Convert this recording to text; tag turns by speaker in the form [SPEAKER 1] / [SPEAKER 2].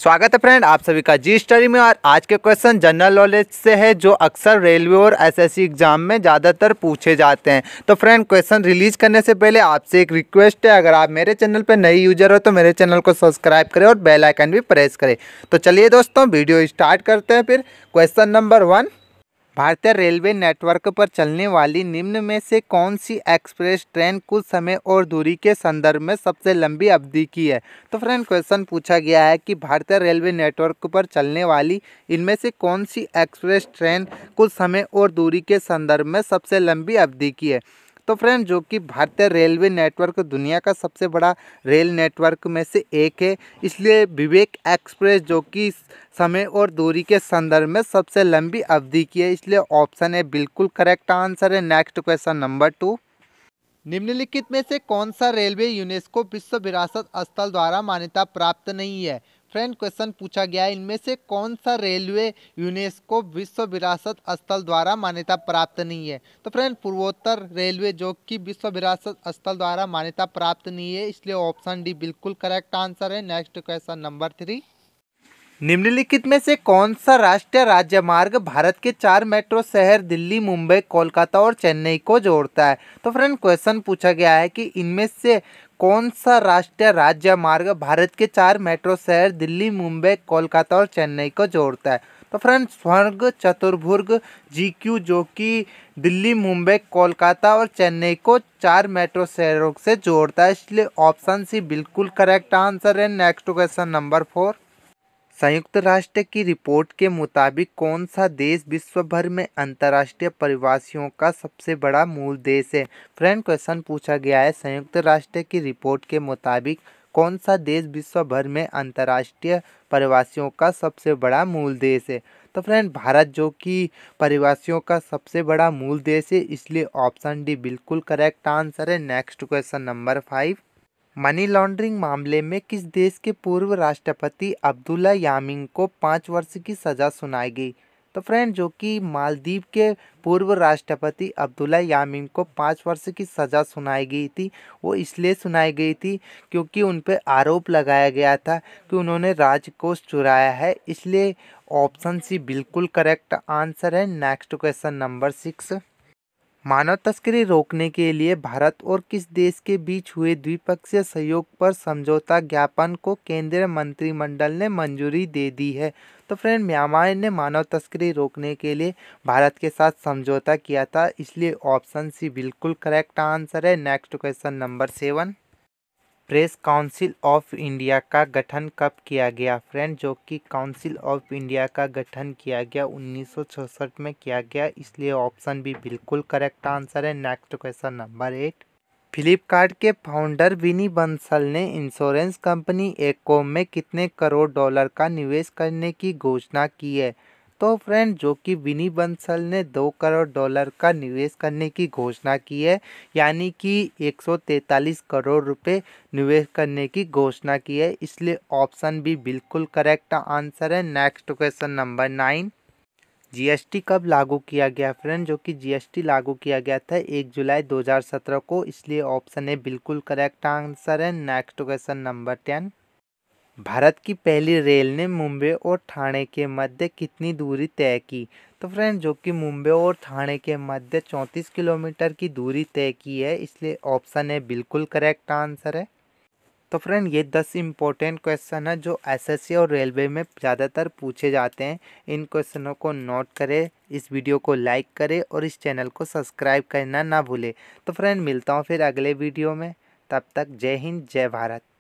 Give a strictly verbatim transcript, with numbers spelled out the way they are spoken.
[SPEAKER 1] स्वागत है फ्रेंड आप सभी का जी स्टडी में। और आज के क्वेश्चन जनरल नॉलेज से है जो अक्सर रेलवे और एसएससी एग्जाम में ज़्यादातर पूछे जाते हैं। तो फ्रेंड क्वेश्चन रिलीज करने से पहले आपसे एक रिक्वेस्ट है, अगर आप मेरे चैनल पर नई यूजर हो तो मेरे चैनल को सब्सक्राइब करें और बेल आइकन भी प्रेस करें। तो चलिए दोस्तों वीडियो स्टार्ट करते हैं। फिर क्वेश्चन नंबर वन, भारतीय रेलवे नेटवर्क पर चलने वाली निम्न में से कौन सी एक्सप्रेस ट्रेन कुछ समय और दूरी के संदर्भ में सबसे लंबी अवधि की है। तो फ्रेंड क्वेश्चन पूछा गया है कि भारतीय रेलवे नेटवर्क पर चलने वाली इनमें से कौन सी एक्सप्रेस ट्रेन कुछ समय और दूरी के संदर्भ में सबसे लंबी अवधि की है। तो फ्रेंड जो कि भारतीय रेलवे नेटवर्क दुनिया का सबसे बड़ा रेल नेटवर्क में से एक है, इसलिए विवेक एक्सप्रेस जो कि समय और दूरी के संदर्भ में सबसे लंबी अवधि की है, इसलिए ऑप्शन ए बिल्कुल करेक्ट आंसर है। नेक्स्ट क्वेश्चन नंबर टू, निम्नलिखित में से कौन सा रेलवे यूनेस्को विश्व विरासत स्थल द्वारा मान्यता प्राप्त नहीं है। फ्रेंड क्वेश्चन पूछा गया है इनमें से कौन सा रेलवे यूनेस्को विश्व विरासत स्थल द्वारा मान्यता प्राप्त नहीं है। तो फ्रेंड पूर्वोत्तर रेलवे जो कि विश्व विरासत स्थल द्वारा मान्यता प्राप्त नहीं है, इसलिए ऑप्शन डी बिल्कुल करेक्ट आंसर है। नेक्स्ट क्वेश्चन नंबर थ्री, निम्नलिखित में से कौन सा राष्ट्रीय राजमार्ग भारत के चार मेट्रो शहर दिल्ली, मुंबई, कोलकाता और चेन्नई को जोड़ता है। तो फ्रेंड क्वेश्चन पूछा गया है कि इनमें से कौन सा राष्ट्रीय राजमार्ग भारत के चार मेट्रो शहर दिल्ली, मुंबई, कोलकाता और चेन्नई को जोड़ता है। तो फ्रेंड स्वर्ग चतुर्भुज जीक्यू जो कि दिल्ली, मुंबई, कोलकाता और चेन्नई को चार मेट्रो शहरों से जोड़ता है, इसलिए ऑप्शन सी बिल्कुल करेक्ट आंसर है। नेक्स्ट क्वेश्चन नंबर फोर, संयुक्त राष्ट्र की रिपोर्ट के मुताबिक कौन सा देश विश्व भर में अंतर्राष्ट्रीय प्रवासियों का सबसे बड़ा मूल देश है। फ्रेंड क्वेश्चन पूछा गया है संयुक्त राष्ट्र की रिपोर्ट के मुताबिक कौन सा देश विश्व भर में अंतर्राष्ट्रीय प्रवासियों का सबसे बड़ा मूल देश है। तो फ्रेंड भारत जो कि प्रवासियों का सबसे बड़ा मूल देश है, इसलिए ऑप्शन डी बिल्कुल करेक्ट आंसर है। Next question number five, money laundering मामले में किस देश के पूर्व राष्ट्रपति अब्दुल्ला यामीन को पाँच वर्ष की सज़ा सुनाई गई। तो फ्रेंड जो कि मालदीव के पूर्व राष्ट्रपति अब्दुल्ला यामीन को पाँच वर्ष की सज़ा सुनाई गई थी, वो इसलिए सुनाई गई थी क्योंकि उन पर आरोप लगाया गया था कि उन्होंने राजकोष चुराया है, इसलिए ऑप्शन सी बिल्कुल करेक्ट आंसर है। नेक्स्ट क्वेश्चन नंबर सिक्स, मानव तस्करी रोकने के लिए भारत और किस देश के बीच हुए द्विपक्षीय सहयोग पर समझौता ज्ञापन को केंद्रीय मंत्रिमंडल ने मंजूरी दे दी है। तो फ्रेंड म्यांमार ने मानव तस्करी रोकने के लिए भारत के साथ समझौता किया था, इसलिए ऑप्शन सी बिल्कुल करेक्ट आंसर है। Next question number seven, press council of India का गठन कब किया गया। फ्रेंड जो कि काउंसिल ऑफ इंडिया का गठन किया गया उन्नीस सौ चौंसठ में किया गया, इसलिए ऑप्शन भी बिल्कुल करेक्ट आंसर है। Next question number eight, Flipkart के फाउंडर विनी बंसल ने इंश्योरेंस कंपनी एकॉम में कितने करोड़ डॉलर का निवेश करने की घोषणा की है। तो फ्रेंड जो कि विनी बंसल ने दो करोड़ डॉलर का निवेश करने की घोषणा की है, यानी कि एक सौ तैंतालीस करोड़ रुपए निवेश करने की घोषणा की है, इसलिए ऑप्शन भी बिल्कुल करेक्ट आंसर है। Next question number nine, GST कब लागू किया गया। फ्रेंड जो कि जीएसटी लागू किया गया था एक जुलाई दो हज़ार सत्रह को, इसलिए ऑप्शन ए बिल्कुल करेक्ट आंसर है। Next question number ten, Bharat की पहली रेल ने मुंबई और ठाणे के मध्य कितनी दूरी तय की। तो फ्रेंड जो कि मुंबई और ठाणे के मध्य चौंतीस किलोमीटर की दूरी तय की है, इसलिए ऑप्शन ए बिल्कुल करेक्ट आंसर है। तो फ्रेंड ये दस इम्पोर्टेंट क्वेश्चन है जो एसएससी और रेलवे में ज़्यादातर पूछे जाते हैं। इन क्वेश्चनों को नोट करें, इस वीडियो को लाइक करें और इस चैनल को सब्सक्राइब करना ना भूलें। तो फ्रेंड मिलता हूँ फिर अगले वीडियो में, तब तक जय हिंद जय भारत।